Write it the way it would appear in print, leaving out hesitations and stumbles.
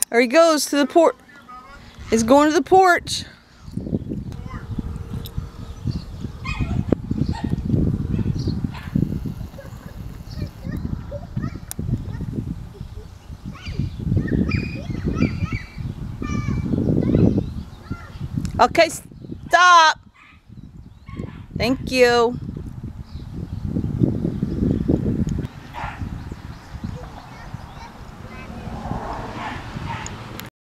There he goes to the porch. He's going to the porch. Okay, stop. Thank you.